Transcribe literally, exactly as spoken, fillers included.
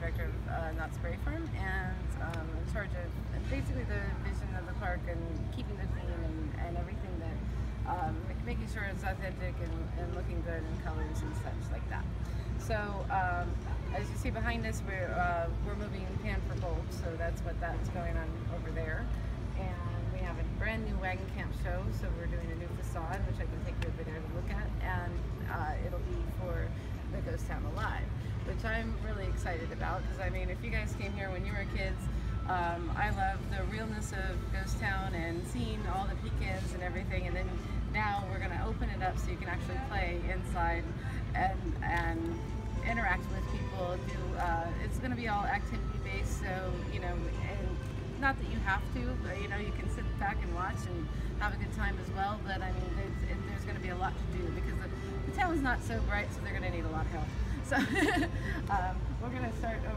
director of uh, Knott's Berry Farm, and um, in charge of basically the vision of the park and keeping the theme and, and everything that, um, making sure it's authentic and, and looking good in colors and such like that. So um, as you see behind us, we're, uh, we're moving Pan for Gold, so that's what that's going on over there. And we have a brand new wagon camp show, so we're doing a new facade, which I can take you over there to look at, and uh, it'll be for the Ghost Town Alive, which I'm really excited about, because I mean, if you guys came here when you were kids, um, I love the realness of Ghost Town and seeing all the pecans and everything, and then now we're going to open it up so you can actually play inside and, and interact with people. Do uh, it's going to be all activity based, so you know, and not that you have to, but you know, you can sit back and watch and have a good time as well. But I mean, there's, there's going to be a lot to do, because the, the town's not so bright, so they're going to need a lot of help. So um, we're going to start